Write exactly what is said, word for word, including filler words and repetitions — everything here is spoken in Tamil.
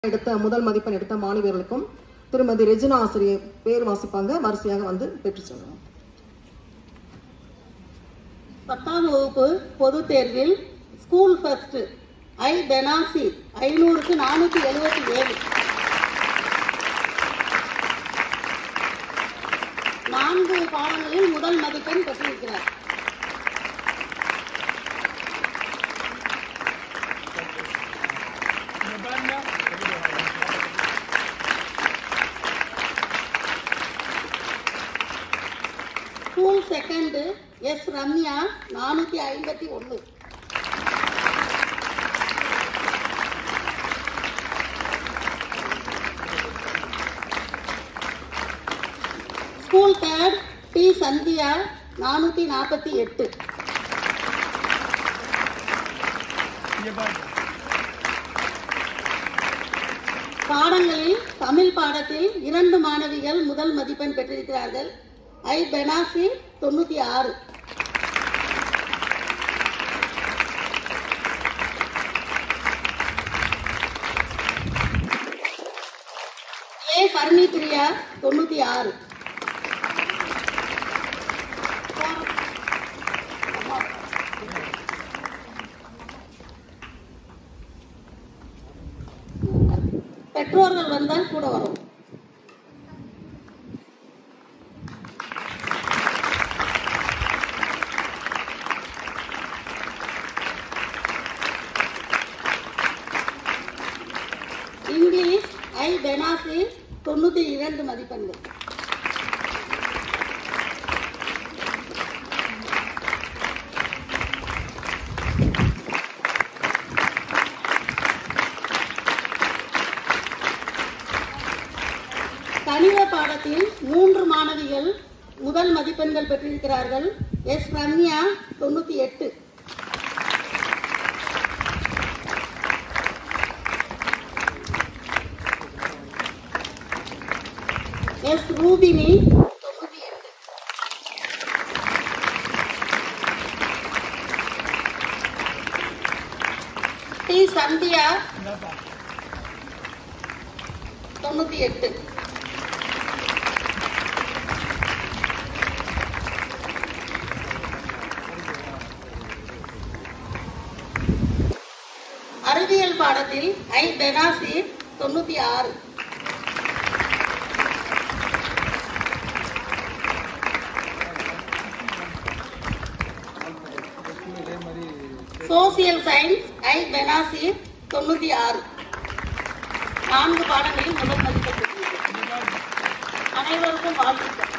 எடுத்த முதல் மதிப்பெண் எடுத்த மாணவர்களுக்கும் திருமதி ரெஜினா ஆசிரியர் பேர் வாசிப்பாங்க. வரிசையாக வந்து பெற்று செல்வோம். பத்தாம் வகுப்பு பொதுத் தேர்வில் ஸ்கூல் ஃபர்ஸ்ட் ஐ பெனாசி ஐநூறுக்கு நானூத்தி எழுபத்தி ஏழு நான்கு பாடங்களில் முதல் மதிப்பெண் பெற்றிருக்கிறார். ஸ்கூல் செகண்ட் எஸ் ரம்யா நானூத்தி ஐம்பத்தி ஒன்னு ஸ்கூல் தேர்ட் டி சந்தியா நானூத்தி நாற்பத்தி எட்டு பாடங்களில் தமிழ் பாடத்தில் இரண்டு மாணவிகள் முதல் மதிப்பெண் பெற்றிருக்கிறார்கள். ஐ பெனாசி தொண்ணூத்தி ஆறு ஏ ஹர்மி பிரியா தொண்ணூத்தி ஆறு பெற்றோர்கள் வந்தால் கூட வரும். இங்கிலீஷ் ஐ பெனாசி தொண்ணூத்தி இரண்டு மதிப்பெண்கள். கணித பாடத்தில் மூன்று மாணவிகள் முதல் மதிப்பெண்கள் பெற்றிருக்கிறார்கள். எஸ் ரம்யா தொண்ணூத்தி எட்டு எஸ் ரூபினி தொண்ணூத்தி எட்டு டி சந்தியா தொண்ணூத்தி எட்டு அறிவியல் பாடத்தில் ஐ பெனாசி தொண்ணூத்தி ஆறு சோசியல் சயின்ஸ் ஐ பெனாசி தொண்ணூத்தி ஆறு நான்கு பாடங்களில் முதல் மதிப்பெண் பெற்றிருக்கிறார். அனைவருக்கும் வாழ்த்துக்கள்.